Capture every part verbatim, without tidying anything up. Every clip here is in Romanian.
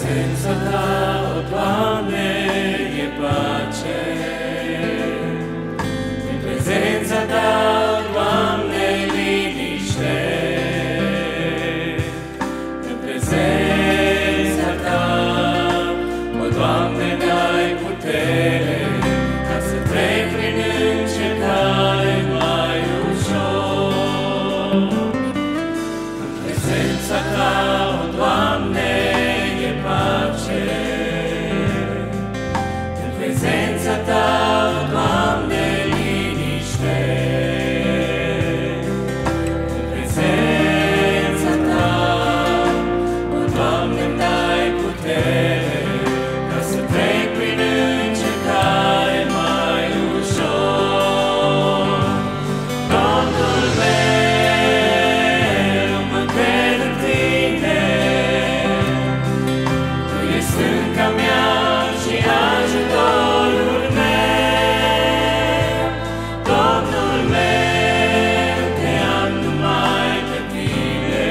prezența Ta, o Doamne, e pace. În prezența Ta, o Doamne, liniște. În prezența Ta, o Doamne, dai putere ca să trec prin încercare mai ușor. În prezența Ta, o Doamne, e pace. În prezența Ta, o Doamne, liniște. În prezența Ta, o Doamne, îmi dai putere ca să trec prin încercare mai ușor. Domnul meu, mă cred în Tine, Tu ești stânca mea și ajutorul meu. Domnul meu, te am numai pe Tine.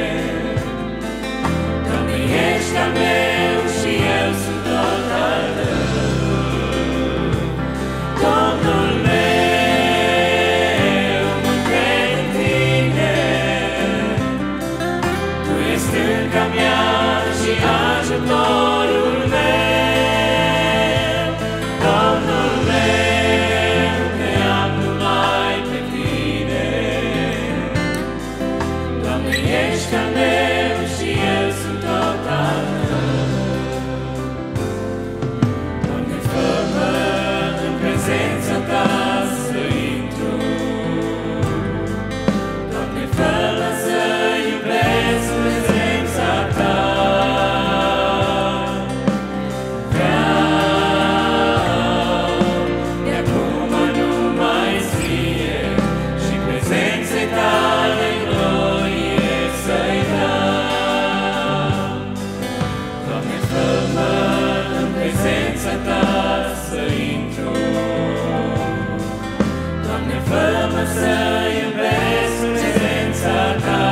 Doamne, ești al meu și eu sunt tot al Tău. Domnul meu, mă cred în Tine, Tu ești stânca mea și ajutorul meu. Domnul meu, te am numai pe Tine. Doamne, ești al meu și eu sunt tot al Tău. Doamne, fă-mă în prezența Ta să intru. Doamne, fă-mă să iubesc prezența Ta. Vreau de acum numai Ție și prezenței Tale glorie să-i dau. Doamne, fă-mă în prezența Ta să intru. Doamne, fă-mă să iubesc prezența Ta.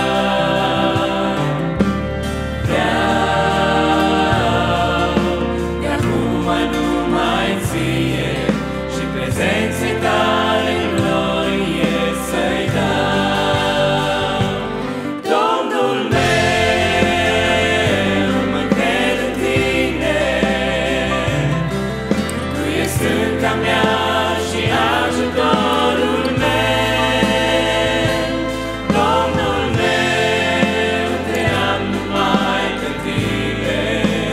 Vreau de acum numai Ție și prezenței Tale glorie să-i dau. Domnul meu, mă cred în Tine, Tu ești stânca mea și ajutorul meu. Domnul meu, te am numai pe Tine.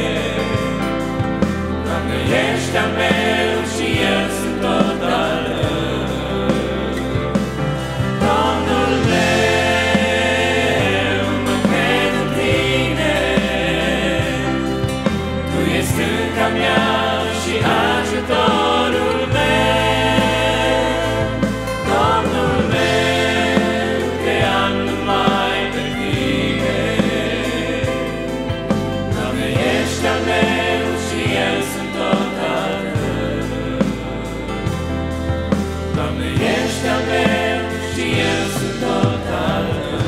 Doamne, ești al meu și eu sunt tot al Tău. Domnul meu, mă cred în Tine, Tu ești stânca mea și ajutorul meu. Domnul meu, te am numai pe Tine. Doamne, ești al meu și eu sunt tot al Tău. Doamne, ești al meu și eu sunt tot al Tău.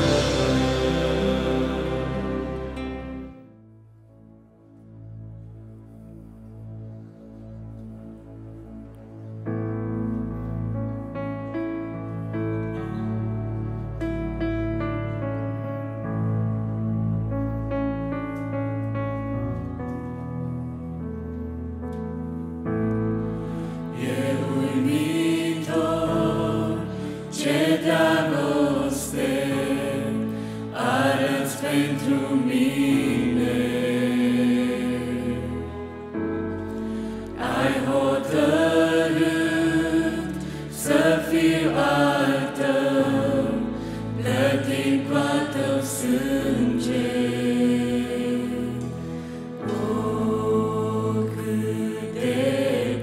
E uimitor ce dragoste arăți pentru mine. Ai hotărât să fiu al Tău, plătit cu al Tău sânge. O, cât de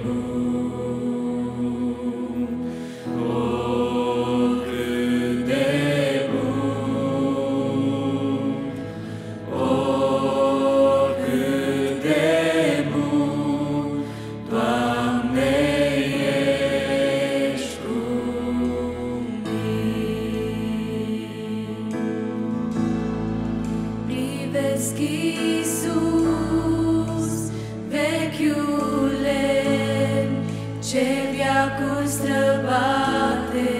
bun! O, cât de bun! O, cât de bun! Doamne, ești cu mine. Privesc Iisus vechiule, ce veacul străbate.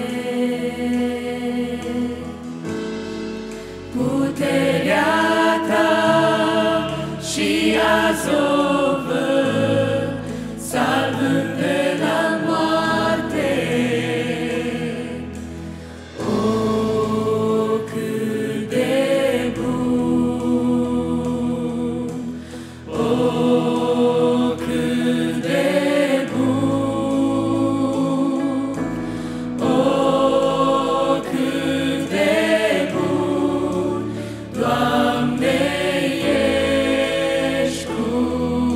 Puterea ta și azovă, salvând de la moarte. O, cât de bun! O, cât de bun! O, cât de bun! Doamne, ești cu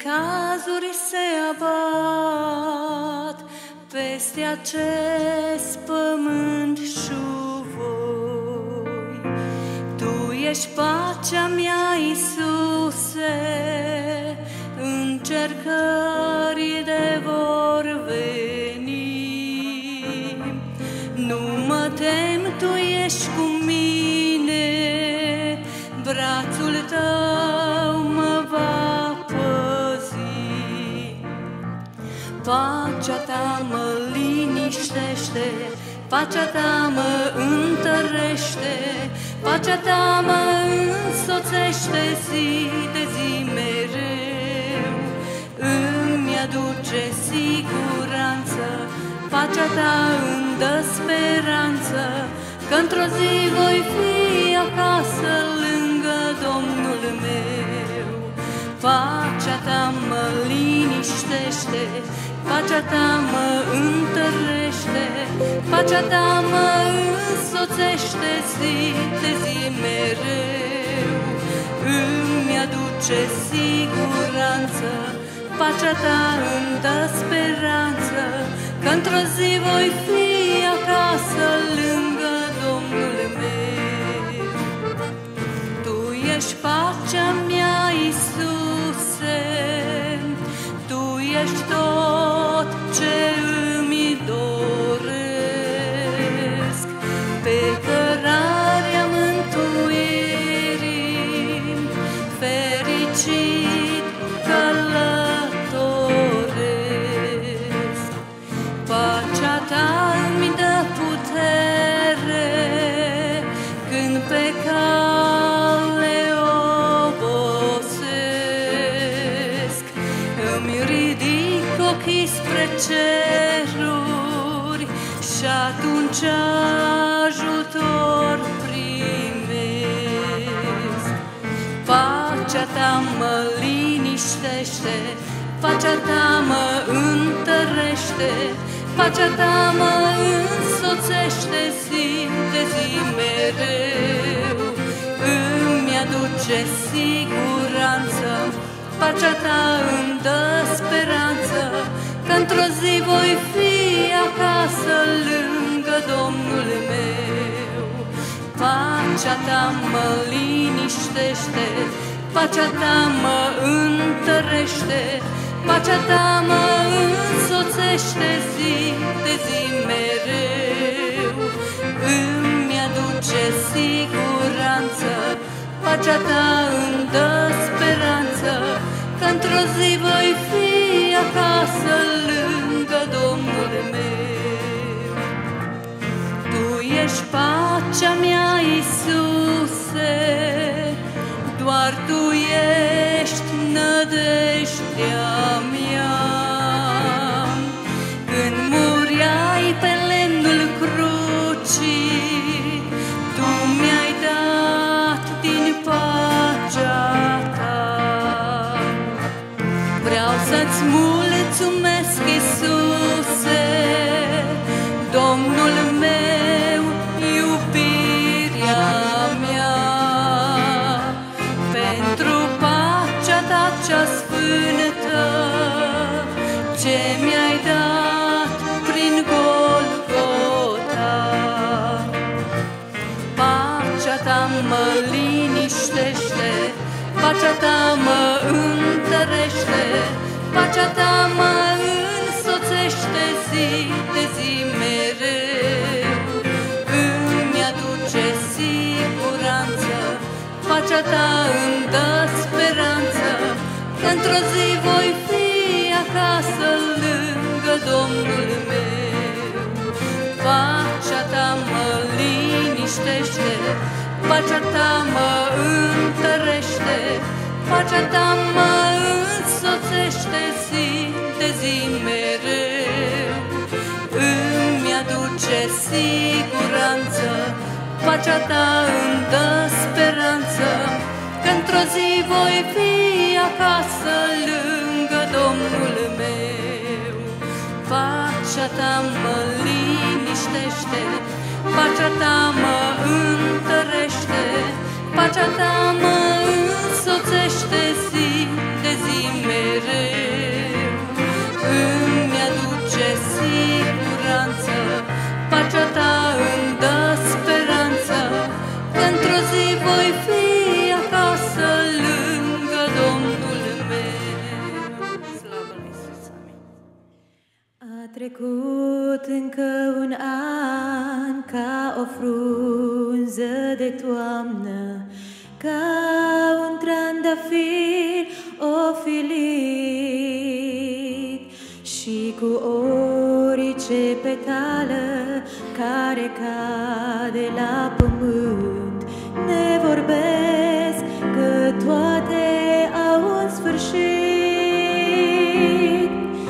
necazuri se abat peste acest pământ șuvoi. Tu ești pacea mea, Iisuse, încercările vor veni. Nu mă tem, Tu ești cu mine, brațul Tău mă va păzi. Pacea Ta mă liniștește, pacea Ta mă întărește, pacea Ta mă însoțește zi de zi mereu. Îmi aduce siguranță, pacea Ta îmi dă speranță, că într-o zi voi fi acasă lângă Domnul meu. Pacea Ta mă liniștește, pacea Ta mă întărește, pacea Ta mă însoțește zi de zi mereu. Îmi aduce siguranță, pacea Ta îmi dă speranță, că într-o zi voi fi acasă lângă Domnul meu. Tu ești pacea mea, Iisuse, Tu ești tot ce îmi doresc. Pe cărarea mântuirii fericit călătoresc. Pacea Ta îmi dă putere când pe cale obosesc. Îmi ridic ochii spre ceruri și atunci ajutor primesc. Pacea Ta mă liniștește, pacea Ta mă întărește, pacea Ta mă însoțește zi de zi mereu. Îmi aduce siguranță, pacea Ta îmi dă speranță, că într-o zi voi fi acasă lângă Domnul meu. Pacea Ta mă liniștește, pacea Ta mă întărește, pacea Ta mă însoțește zi de zi mereu. Îmi aduce siguranță, pacea Ta îmi dă speranță, că într-o zi voi fi acasă lângă Domnul meu. Tu ești pacea mea, Iisuse, doar Tu ești nădejdea mea. Când mureai pe lemnul crucii, Tu mi-ai dat din pacea Ta. Vreau să-ți mulțumesc, Iisuse, Domnul meu, iubirea mea, pentru pacea Ta cea sfântă, ce mi-ai dat prin Golgota. Pacea Ta mă liniștește, pacea Ta mă întărește, pacea Ta mă însoțește zi de zi mereu. Îmi aduce siguranță, pacea Ta îmi dă speranță, că într-o zi voi fi acasă lângă Domnul meu. Pacea Ta mă liniștește, pacea Ta mă întărește, pacea Ta mă însoțește zi de zi mereu. Îmi aduce siguranță, pacea Ta îmi dă speranță, că într-o zi voi fi acasă lângă Domnul meu. Pacea Ta mă liniștește, pacea Ta mă întărește, pacea Ta mă însoțește zi de zi mereu. încă un an ca o frunză de toamnă, ca un trandafir ofilit și cu orice petală care cade la pământ ne vorbesc că toate au un sfârșit.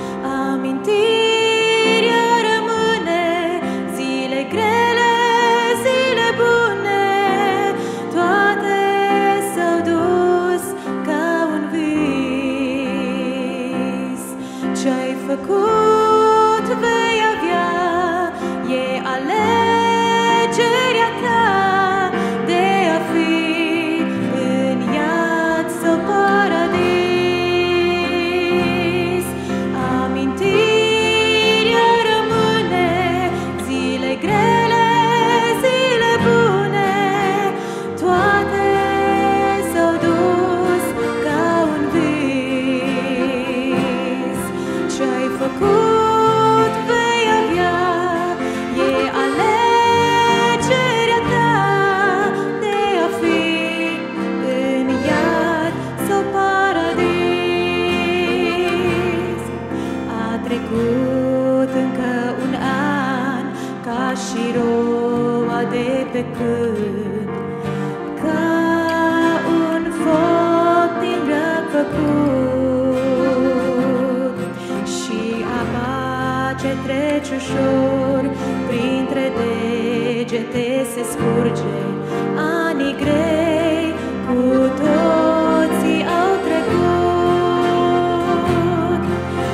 Amintirea rămâne, zile grele, zile bune, toate s-au dus ca un vis. Ce-ai făcut vei avea, e alegerea ta de a fi în iad sau paradis. Amintirea rămâne, zile grele, zile bune, toate s-au dus ca un vis. Ce-ai făcut vei avea, e alegerea ta de a fi în iad sau paradis. A trecut încă un an ca și roa de pe câmp, ca un foc din răcăcut și apa ce trece ușor printre degete se scurge. Anii grei cu toții au trecut.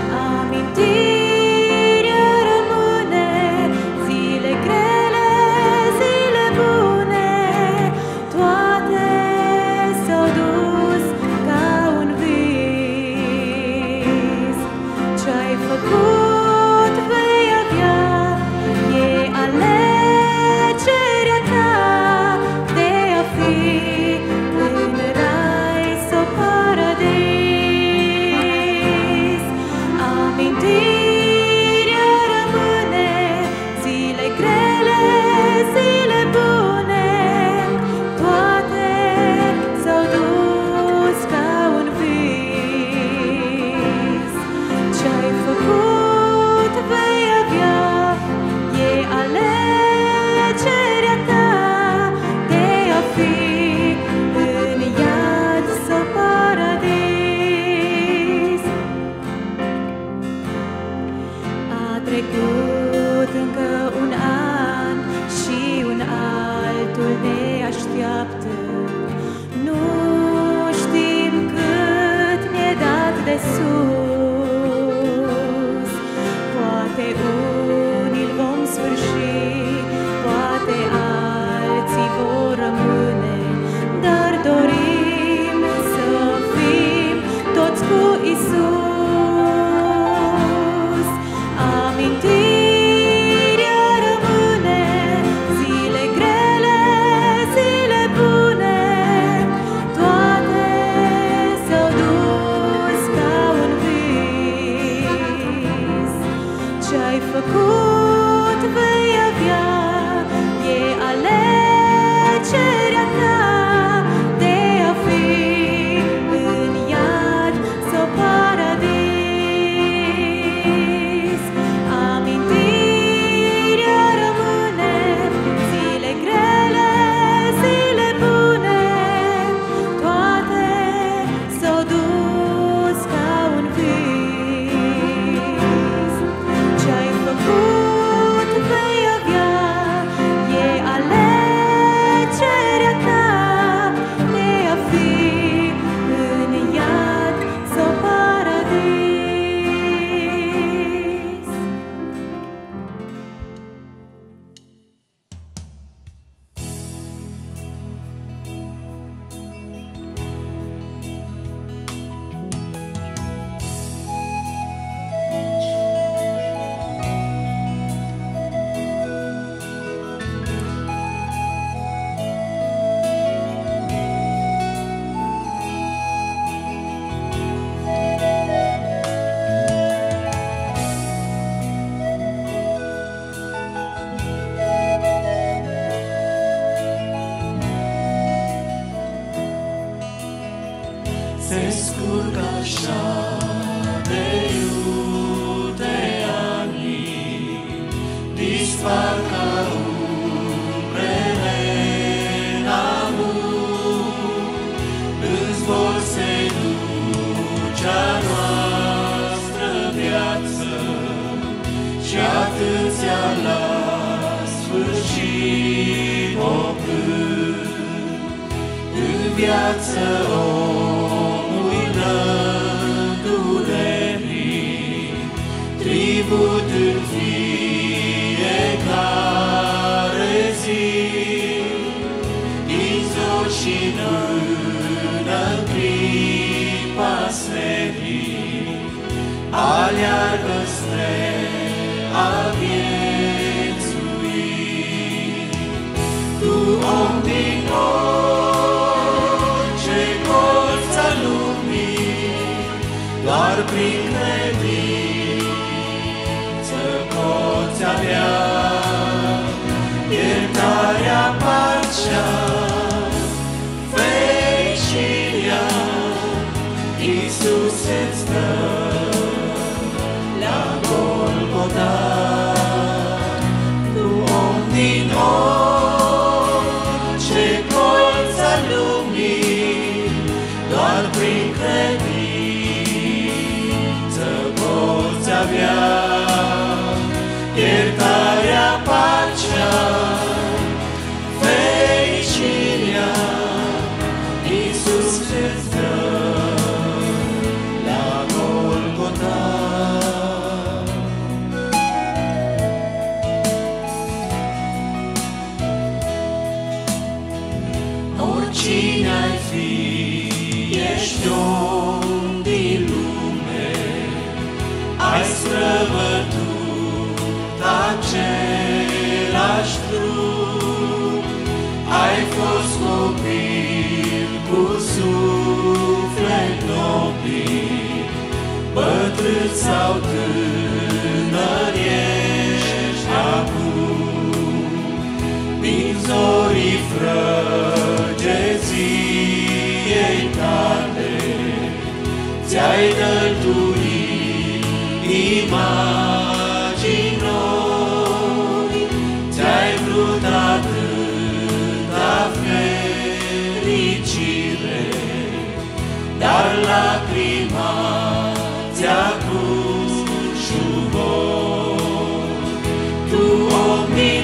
Amintirea rămâne, zile grele, zile bune, toate s-au dus ca un vis. Ce-ai făcut vei avea, e alegerea ta de a fi Curg așa de iute ani, dispar ca umbrele în amur, îți vor se duce-a noastră viață și atâția la sfârșit opând. În viață omului dă durerii, tribut în fiecare zi, din zor și până în clipa serii, aleargă spre a viețui. Tu, om din orice colț al lumii, doar prin credință poți avea iertarea, pacea, fericirea. Iisus îți dă la Golgota. Tu, om din orice colț al lumii, doar prin credință poți avea iertarea, pacea, fericirea. Iisus îți dă la Golgota. Oricine ai fi, ești om din lume, ai străbătut același drum, ai fost copil cu suflet nobil, bătrân sau tânăr ești acum, din zorii frăgeziei tale, ți-ai dăltuit imagini noi, ți-ai vrut atâta fericire, dar lacrima ți-a pus șuvor. Tu, om din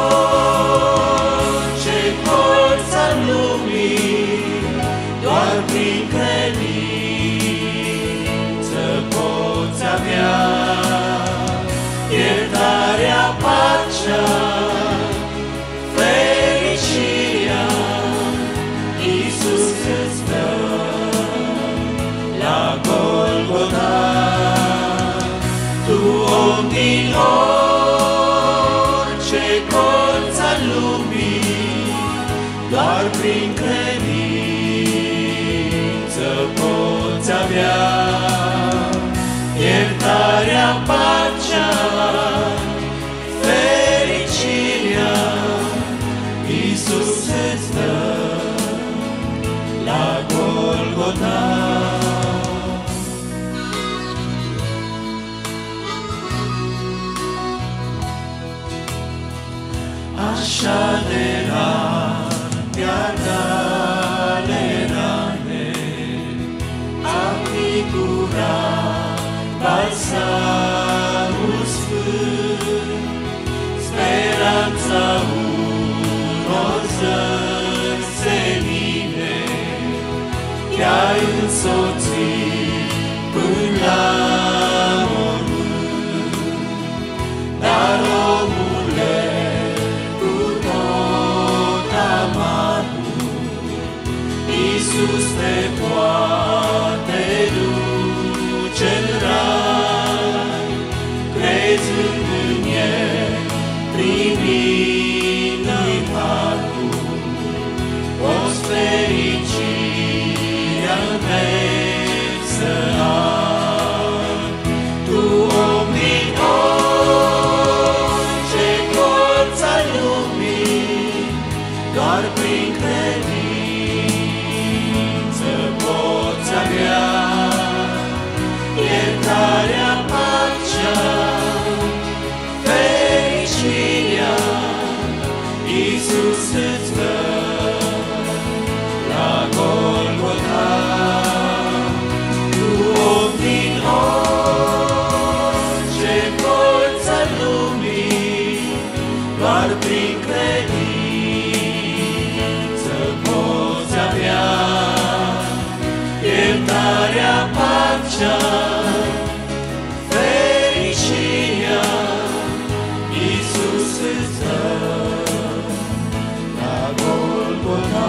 orice colț al lumii, doar prin credință poți avea iertarea, pacea, fericirea. Iisus îți dă la Golgota. Tu, om din orice colț al lumii, doar prin credință poți avea iertarea, pacea, fericirea. Iisus îți dă la Golgota. Așa de rar pierd ale rane, am figurat balsamul sfânt, speranța unor zări senine, te-ai însoțit până la mormânt. Dar, omule, cu tot amarul, Iisus te poate duce în rai, crezând în El, primind-i harul, poți fericirea în veci să ai. Tu, om din orice colț al lumii, doar prin credință poți avea Iisus îți dă la Golgota, cu om din orice colț al lumii, doar prin credință poți avea iertarea, pacea, fericirea. Iisus îți dă la Golgota.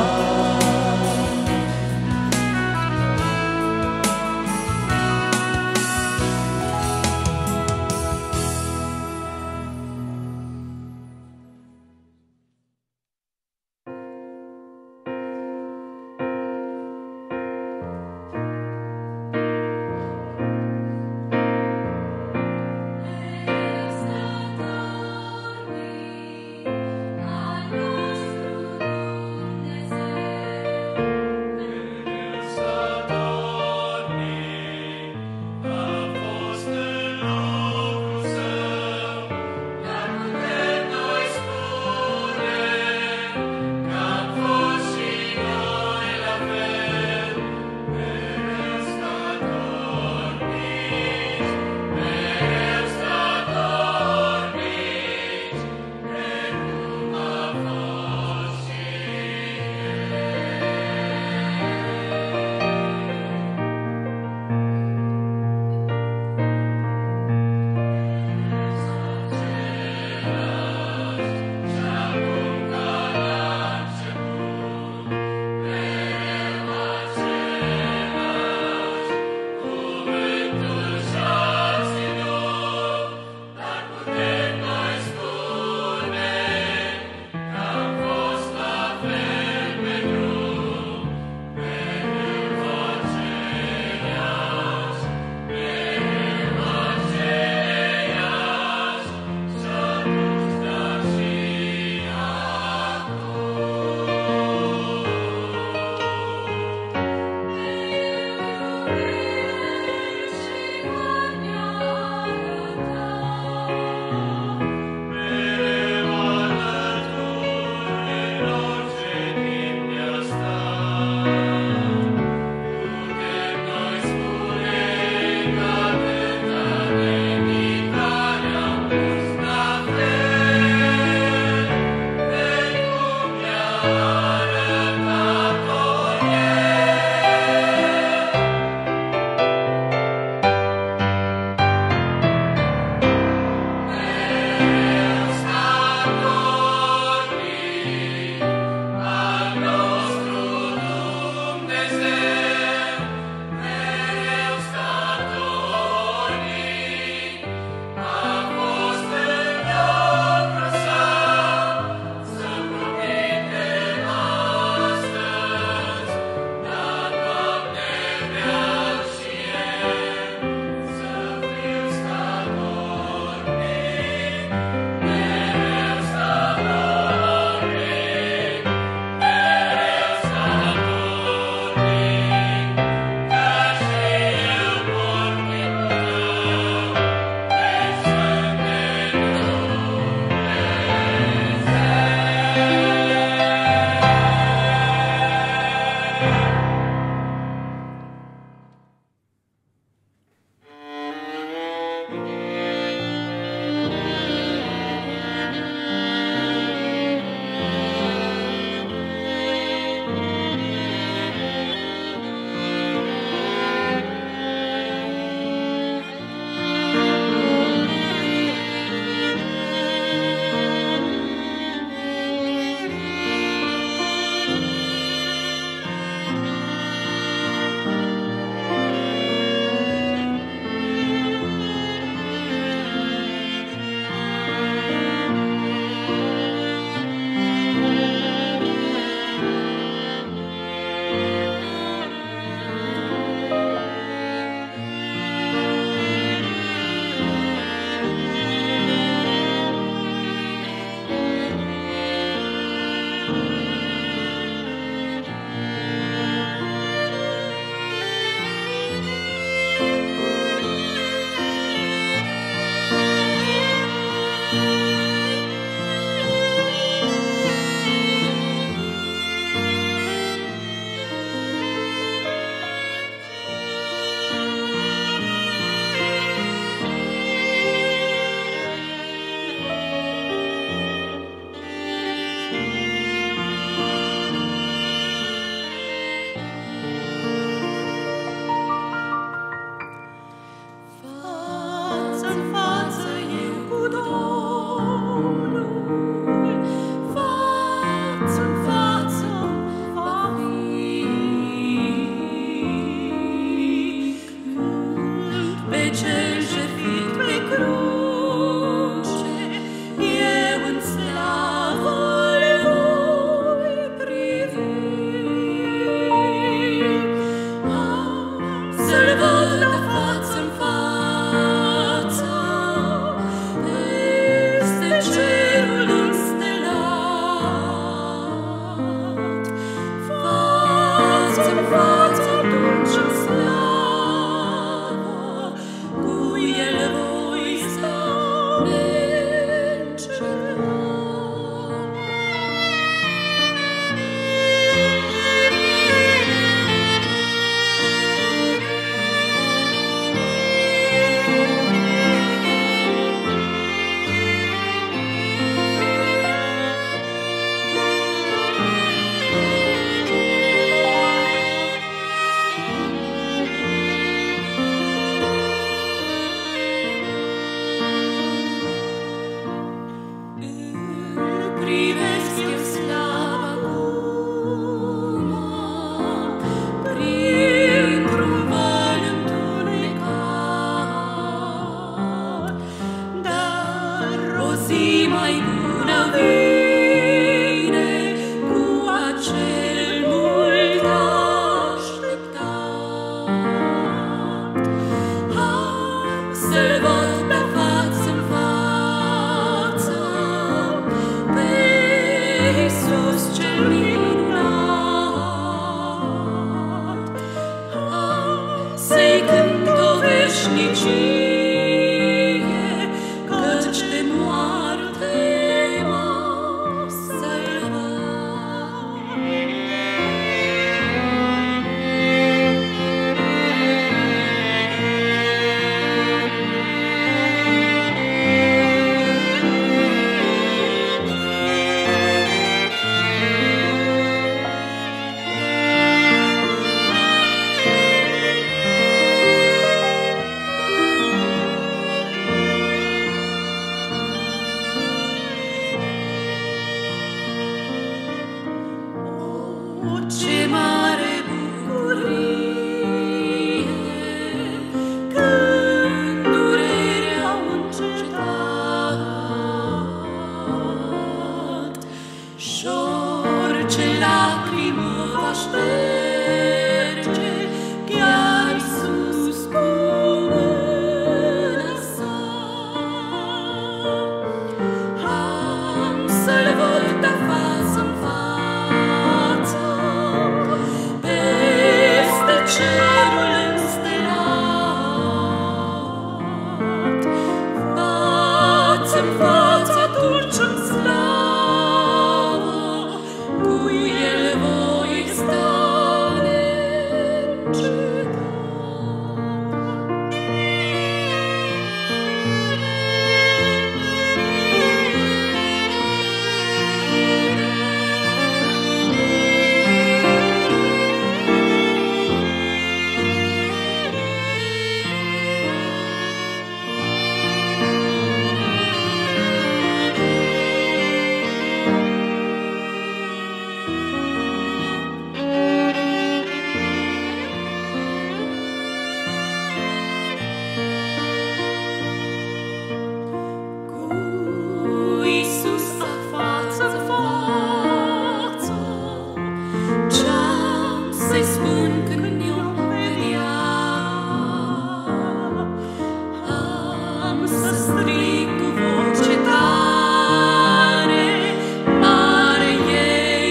privesc eu slava acum, printr-un val întunecat, dar o zi mai bună vine cu acel mult așteptat. Hai să-L văd pe față-n față, pe Iisus cel minunat. Hai să-i cânt o veșnicie, căci de moarte m-a salvat. O, ce mare bucurie când durerea a încetat și orice lacrimă va șterge chiar Iisus cu mâna sa. Am să-L văd de față-n față, peste cerul înstelat, față-n față dulce-n slavă, cu El voi sta neîncetat. Cu Iisus față-n față, ce-am să-i spun când mi-o vedea? Am să strig cu voce tare, mare e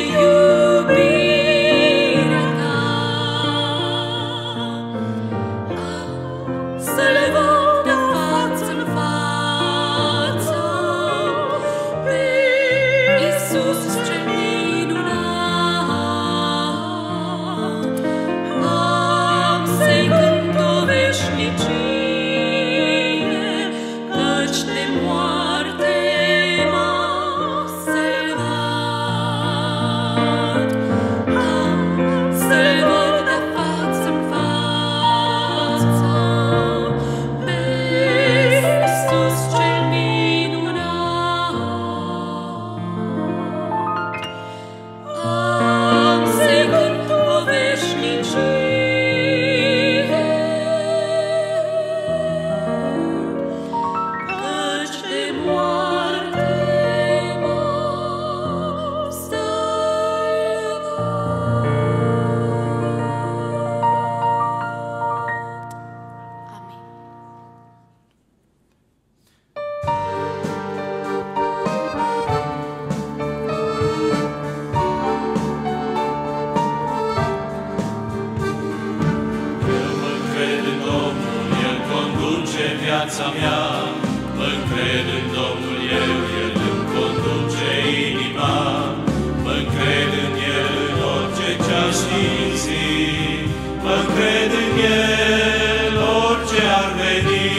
iubirea ta. Am să-L văd de față-n față, pe Iisus cel minunat. Am să-i cânt o veșnicie, căci de moarte m-a salvat. Am să-L văd de față-n față, pe Iisus cel minunat. Am să-i cânt o veșnicie, căci de moarte m-a salvat. Amin. Eu mă încred în Domnul, El conduce viața mea. Mă încred în Domnul, eu, El îmi conduce inima. Mă încred în El în orice ce-aș simți. Mă încred în El orice ar veni.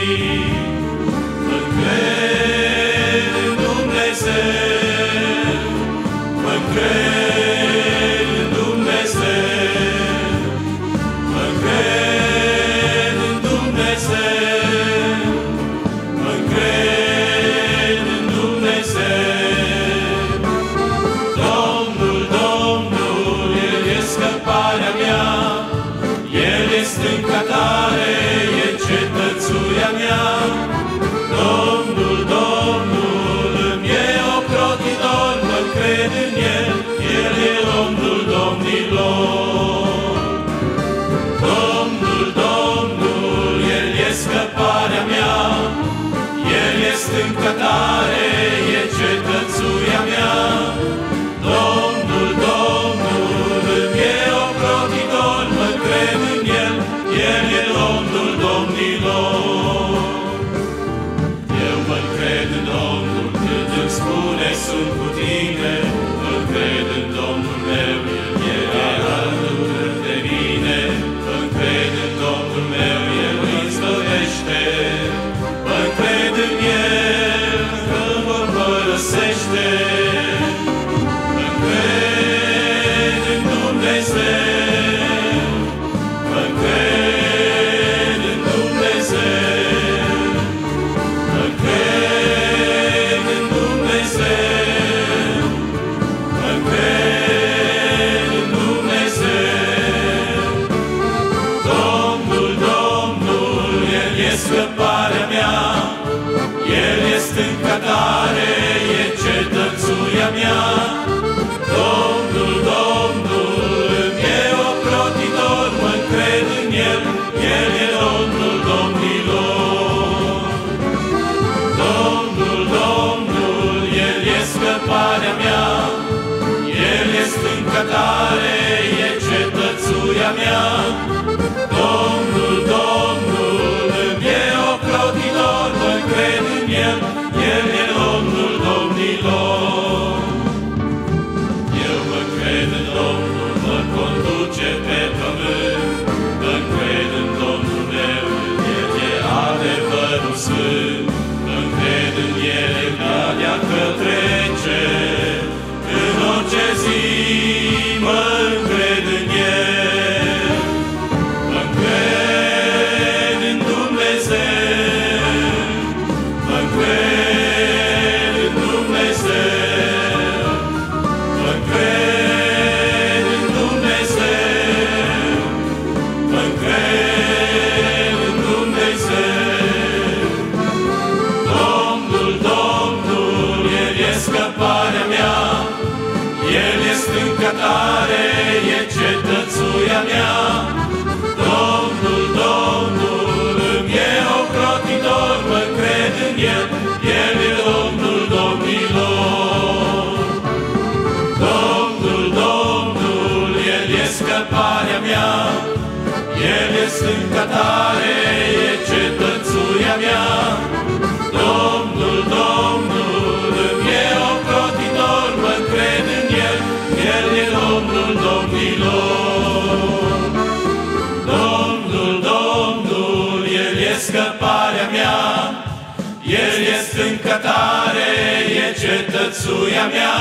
Mă încred în Dumnezeu. Mă încred în Dumnezeu. Mă încred în Dumnezeu. Mă încred în Dumnezeu. sunt cu tine, încred în Domnul meu, El e alături de mine. Încred în Domnul meu, El mă izbăvește. Încred în El, că mă părăsește. Încred în Dumnezeu, încred în Dumnezeu, încred în Dumnezeu, încred în Dumnezeu. Domnul, Domnul, El e scăparea mea, El e stânca tare, e cetățuia mea. Domnul, Domnul, îmi e ocrotitor, mă-ncred în El, El e Domnul domnilor. Domnul, Domnul, El e scăparea mea, El e stânca tare, e cetățuia mea. Domnul, Domnul, îmi e ocrotitor, mă-ncred în El, El e Domnul domnilor. Eu mă cred în Domnul, mă conduce pe pământ. Mă cred în Domnul meu, El e adevărul sfânt. Mă cred în El, calea că trece. În orice zi mă încred în El. Mă cred în Dumnezeu, mă cred în Dumnezeu, mă cred în Dumnezeu, mă cred în Dumnezeu. Domnul, Domnul, El e scăparea mea, El e stânca tare, e cetățuia mea. Domnul, Domnul, îmi e ocrotitor, mă cred în El, El e Domnul domnilor. Domnul, Domnul, El e scăparea mea, El e stânca tare, e cetățuia mea. Domnul, Domnul, îmi e ocrotitor, mă cred în El, El e Domnul domnilor. Domnul, Domnul, El e scăparea mea, El e stânca tare, e cetățuia mea.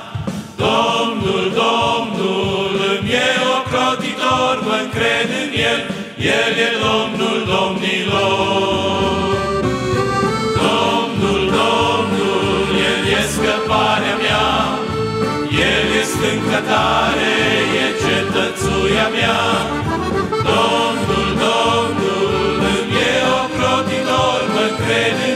Domnul, Domnul, îmi e ocrotitor, mă încred în El, El e Domnul domnilor. Domnul, Domnul, El e scăparea mea, El e stânca tare, e cetățuia mea. Domnul, Domnul, îmi e ocrotitor, mă încred în